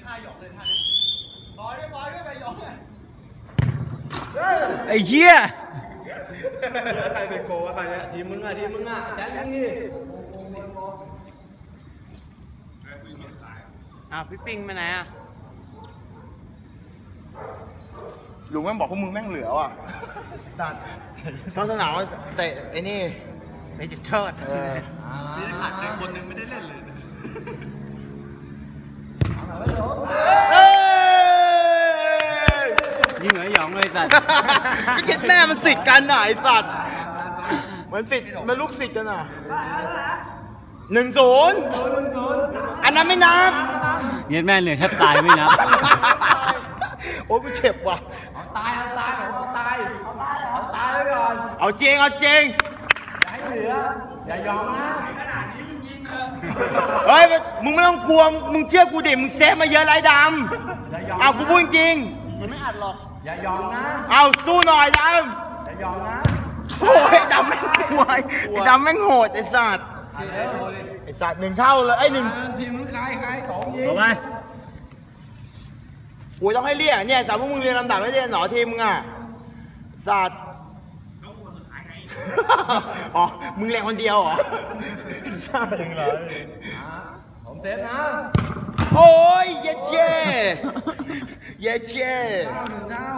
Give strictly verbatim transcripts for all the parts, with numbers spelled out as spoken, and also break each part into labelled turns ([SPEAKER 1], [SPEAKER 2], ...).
[SPEAKER 1] ท่าหยอกเลยท่านี้ฟอยด้วยฟอยด้วยไปหยอกเลย
[SPEAKER 2] ไอ้เหี้ย
[SPEAKER 3] ใครเป็นโกวะใครเนี่ยทีมมึงอ่ะทีมมึงอ่ะแชมป์ยังนี่
[SPEAKER 2] อ่ะพี่ปิงไปไหนอ่ะ
[SPEAKER 1] ลุงแม่งบอกพวกมึงแม่งเหลือว่ะตัดเขาสนามเตะไอ้นี่
[SPEAKER 2] ไปจุดเชิด
[SPEAKER 1] มีแต่ขาดใครคนนึงไม่ได้เล่นเลย
[SPEAKER 2] ยิงเหนือหยองเลยสัตว์
[SPEAKER 1] พี่เจ็ดแม่มันสิทธิ์กันน่ะไอ้สัตว์มันสิทธิ์มันลูกสิทธิ์กันน่ะหนึ่งศูนย์อันนั้นไม่นับ
[SPEAKER 2] เงี้ยแม่เหนื่อยแทบตายไม่นับ
[SPEAKER 1] โอ้ยกูเจ็บว่ะ
[SPEAKER 3] เอาตายเอาตายเอาตายเอาตายเอาตายไว้ก่อน
[SPEAKER 1] เอาจริงเอาจริง
[SPEAKER 3] อย่าให้เหลืออย่ายอมนะขนาดนี้มึงยิงเถอะ
[SPEAKER 1] เฮ้ยมึงไม่ต้องกลัวมึงเชื่อกูดิมึงเซฟมาเยอะไรดำเอากูพูดจริงยังไม่อัดหรอก
[SPEAKER 3] อย่ายอมนะ
[SPEAKER 1] เอาสู้หน่อยดำ
[SPEAKER 3] อย่ายอมนะ
[SPEAKER 1] โอ้ยดำแม่งกลัวไอ้ดำแม่งโหดไอ้สัตว์ไอ้สัตว์หนึ่งเข้าเลยไอ้หนึ่ง
[SPEAKER 3] ทีมมึงใครใครสองยิง
[SPEAKER 2] เอาไป
[SPEAKER 1] กูต้องให้เรียกเนี่ยสามพวกมึงเรียนลำดับไม่เรียนหนอทีมมึงอ่ะสัตว์อ๋อมึงแรงคนเดียวเหรอสัตว์ยังไง
[SPEAKER 3] ผมเซฟนะ
[SPEAKER 1] โอ้ยเย้เย้เย้เย้
[SPEAKER 3] หนึ่งเก้า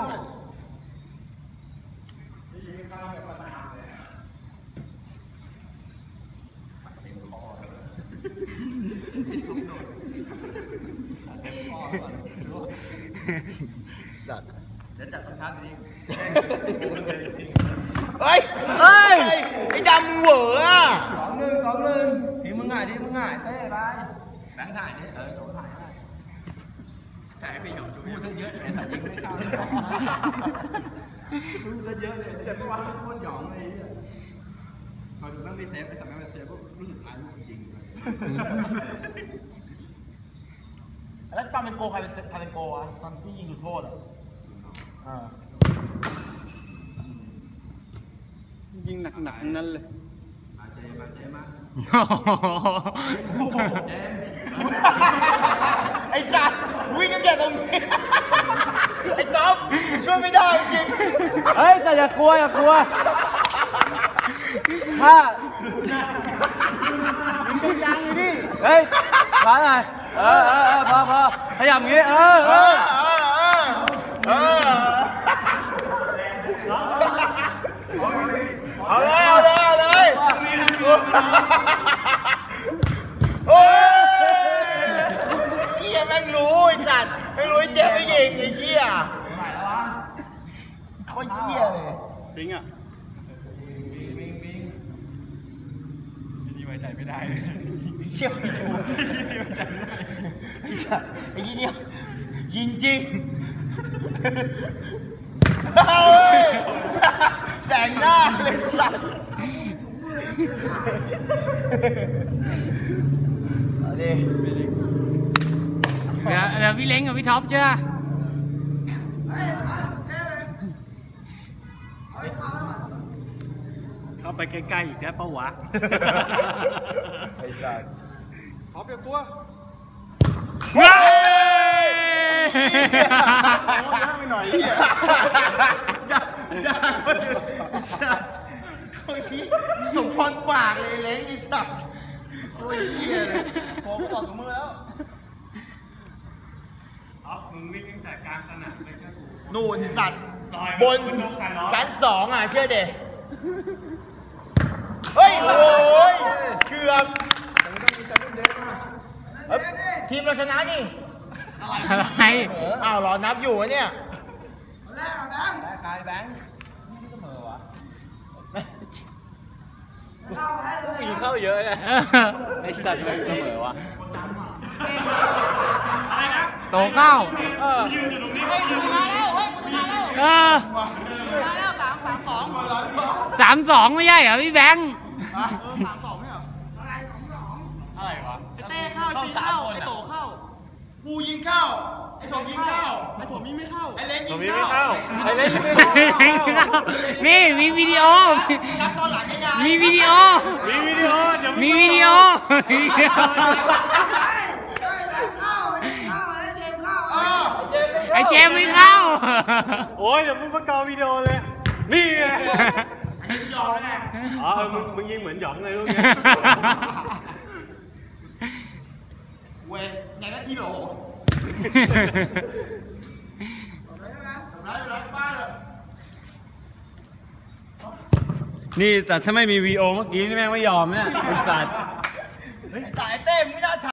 [SPEAKER 1] จัด
[SPEAKER 3] เดี๋ยวจัดคำถามดี
[SPEAKER 1] เฮ้ยเฮ้ยไอ้ดำเหวออ่ะ
[SPEAKER 3] สองหนึ่งสองหนึ่งทีมึงง่ายทีมึงง่ายเต้ไปแบงค์ถ่ายดิเออโดนถ่ายได้ถ่ายไปหยอกพูดเยอะเลยแต่ยิงไม่เข้าพูดเยอะเลยแต่ไม่ว่าพูดหยองเลยพอดูแม่งไม่เซฟไอ้สัตว์แม่งไม่เซฟก็รู้สึกอายลูกจริง
[SPEAKER 1] แล้วตอนเป็นโกใครเป็นใครเป็นโกวะตอนที่ยิงจุดโทษอ่ะ
[SPEAKER 2] ยิงหนักๆนั่นเลย
[SPEAKER 3] มาเจมาเจมา
[SPEAKER 1] ไอ้สัตว์วิ่งกันแก่ตรงนี้ไอ้ต๊อบช่วยไม่ได้จริง
[SPEAKER 2] เฮ้ยแต่อย่ากลัวอย่ากลัวถ้า
[SPEAKER 1] ยิงยังอยู่ดิ
[SPEAKER 2] เฮ้ยมาหน่อยเออเออพอพอขยับอย่างงี้เออเออ
[SPEAKER 1] เออเอาเลยเอาเลยเอาเลยโอ้ยเหี้ยแม่งรู้ไอ้สัตว์ไม่รู้ไอ้เจ๊ไม่ยิงไอ้เหี้ยโคตรเหี้ยเลย
[SPEAKER 2] ปิงอ่ะ
[SPEAKER 3] นี่ไว้ใจไม่ได้
[SPEAKER 1] เชี่ยไม่ถูกไอ้สัตว์ไอ้ยี่เนี่ยยิงจริงแสงหน้าเลยสัตว์เอาดิ
[SPEAKER 2] เดี๋ยวเดี๋ยวพี่เล้งกับพี่ท็อปเจ้าเข้าไปใกล้ๆอีกแล้วปะวะ
[SPEAKER 1] ไอ้สัตว์
[SPEAKER 3] ท็อปอย่ากลัว
[SPEAKER 1] เฮ้ยย่างไปหน่อยเนี่ยย่างไปหน่อยสัตว์โอ้ยสมพรปากเลยเล้งไอ้สัตว์โอ้ยเชี่ยเลยพอกูต่อถุงมือแล้ว
[SPEAKER 3] อ๋อมึงวิ่งตั้งแต่กลางสนามไม่ใช่กู
[SPEAKER 1] นู่นสัตว์บนชั้นสองอ่ะเชื่อเด็เฮ้ยโอ้ยเกือบทีมเราชนะนี่
[SPEAKER 2] อะไร
[SPEAKER 1] อ้าวรอนับอยู่วะเนี่ย
[SPEAKER 3] แรกแบงค์แรกกายแบงค์เสมอวะ
[SPEAKER 2] กูยิงเข้าเยอะเลยไอ้สัตว์มันเสมอวะโตเก้า
[SPEAKER 3] ยืนอยู่ตรงนี้ยืนมาแล้วเฮ้ยมาแล้ว
[SPEAKER 2] เออ
[SPEAKER 3] มาแล้วสามสามสอง
[SPEAKER 2] สามสองไม่ใช่เหรอพี่แบงค์
[SPEAKER 3] สามสองไม่เหรออะไรสองสอง
[SPEAKER 2] อะไรวะ
[SPEAKER 3] ไอ้เต้เข้าไอ้ตีเข้าไอ้โตเข้า
[SPEAKER 1] กูยิงเข้าไอ้ผมยิงเข้า
[SPEAKER 3] ไอ้ผมยิงไม่เข้า
[SPEAKER 1] ไอ้เล้งยิงเข้า
[SPEAKER 2] ไอ้เล้งยิงเข้านี่มีวิดีโอมีวิดีโอ
[SPEAKER 3] มีวิดีโอ
[SPEAKER 2] มีวิดีโอมีวิดีโอ
[SPEAKER 3] เข้าเข้าแล้วเจมเข้า
[SPEAKER 2] อ้เจมไม่เข้า
[SPEAKER 4] โอ้ยเดี๋ยวมึงประกอบวิดีโอเลยนี่ไง
[SPEAKER 1] ยอมแล้วไง
[SPEAKER 4] อ๋อมึงมึงยิงเหมือนหยองเลยลูกเนี้ย
[SPEAKER 1] เว้ยไหนก็ที่โหลร้ายร้ายบ้าเลย
[SPEAKER 4] นี่แต่ถ้าไม่มีวีโอเมื่อกี้นี่แม่งไม่ยอมเนี่ยไอ้สัตว์
[SPEAKER 1] ไอ้สายเต้มไม่น่า